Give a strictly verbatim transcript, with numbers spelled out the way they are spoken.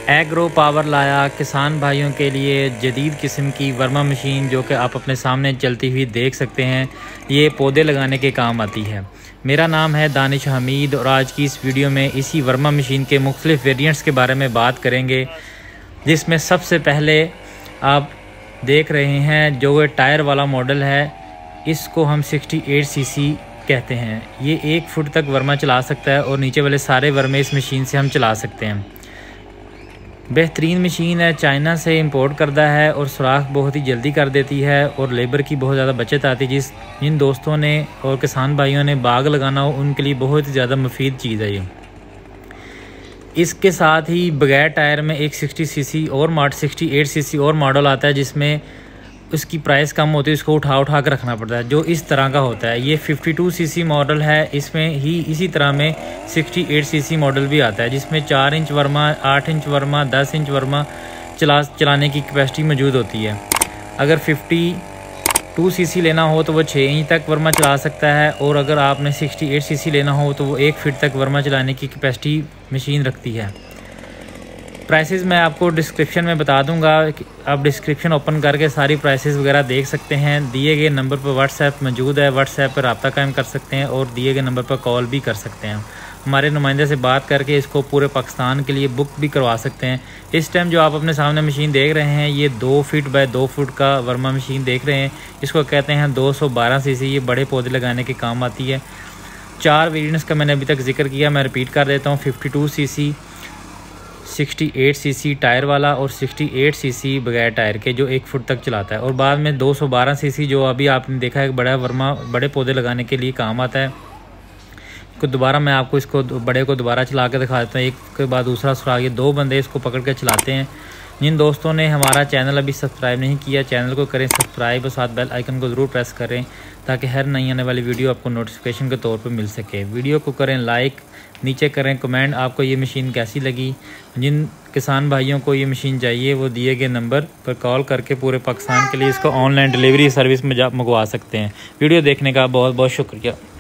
Agro power लाया किसान भाइयों के लिए जदीद किस्म की वर्मा मशीन, जो कि आप अपने सामने चलती हुई देख सकते हैं। ये पौधे लगाने के काम आती है। मेरा नाम है दानिश हमीद और आज की इस वीडियो में इसी वर्मा मशीन के मुख्तलिफ वेरिएंट्स के बारे में बात करेंगे, जिसमें सबसे पहले आप देख रहे हैं जो टायर वाला मॉडल है, इसको हम अड़सठ सीसी कहते हैं। ये एक फुट तक वर्मा चला सकता है और नीचे वाले सारे वर्मे इस मशीन से हम चला सकते हैं। बेहतरीन मशीन है, चाइना से इंपोर्ट करदा है और सुराख बहुत ही जल्दी कर देती है और लेबर की बहुत ज़्यादा बचत आती है। जिस जिन दोस्तों ने और किसान भाइयों ने बाग लगाना हो उनके लिए बहुत ही ज़्यादा मुफीद चीज़ है ये। इसके साथ ही बगैर टायर में एक साठ सीसी और मॉडल अड़सठ सीसी और मॉडल आता है, जिसमें उसकी प्राइस कम होती है, उसको उठा उठा कर रखना पड़ता है, जो इस तरह का होता है। ये बावन सीसी मॉडल है। इसमें ही इसी तरह में अड़सठ सीसी मॉडल भी आता है, जिसमें चार इंच वर्मा, आठ इंच वर्मा, दस इंच वर्मा चला चलाने की कैपेसिटी मौजूद होती है। अगर बावन सीसी लेना हो तो वो छः इंच तक वर्मा चला सकता है, और अगर आपने अड़सठ सीसी लेना हो तो वो एक फीट तक वर्मा चलाने की कैपेसिटी मशीन रखती है। प्राइसेस मैं आपको डिस्क्रिप्शन में बता दूंगा, आप डिस्क्रिप्शन ओपन करके सारी प्राइसेस वगैरह देख सकते हैं। दिए गए नंबर पर व्हाट्सएप मौजूद है, व्हाट्सएप पर रब्ता कायम कर सकते हैं और दिए गए नंबर पर कॉल भी कर सकते हैं। हमारे नुमाइंदे से बात करके इसको पूरे पाकिस्तान के लिए बुक भी करवा सकते हैं। इस टाइम जो आप अपने सामने मशीन देख रहे हैं, ये दो फीट बाय दो फुट का वर्मा मशीन देख रहे हैं। इसको कहते हैं दो सौ बारह सी सी। ये बड़े पौधे लगाने के काम आती है। चार वेरिएंट्स का मैंने अभी तक जिक्र किया, मैं रिपीट कर देता हूँ। बावन सीसी, अड़सठ सीसी टायर वाला और अड़सठ सीसी बगैर टायर के, जो एक फुट तक चलाता है। और बाद में दो सौ बारह सीसी जो अभी आपने देखा है, बड़ा वर्मा बड़े पौधे लगाने के लिए काम आता है। को दोबारा मैं आपको इसको बड़े को दोबारा चला के दिखा देता हूँ, एक के बाद दूसरा सुराग। ये दो बंदे इसको पकड़ के चलाते हैं। जिन दोस्तों ने हमारा चैनल अभी सब्सक्राइब नहीं किया, चैनल को करें सब्सक्राइब और साथ बेल आइकन को ज़रूर प्रेस करें, ताकि हर नई आने वाली वीडियो आपको नोटिफिकेशन के तौर पर मिल सके। वीडियो को करें लाइक, नीचे करें कमेंट आपको ये मशीन कैसी लगी। जिन किसान भाइयों को ये मशीन चाहिए वो दिए गए नंबर पर कॉल करके पूरे पाकिस्तान के लिए इसको ऑनलाइन डिलीवरी सर्विस में जा मंगवा सकते हैं। वीडियो देखने का बहुत बहुत शुक्रिया।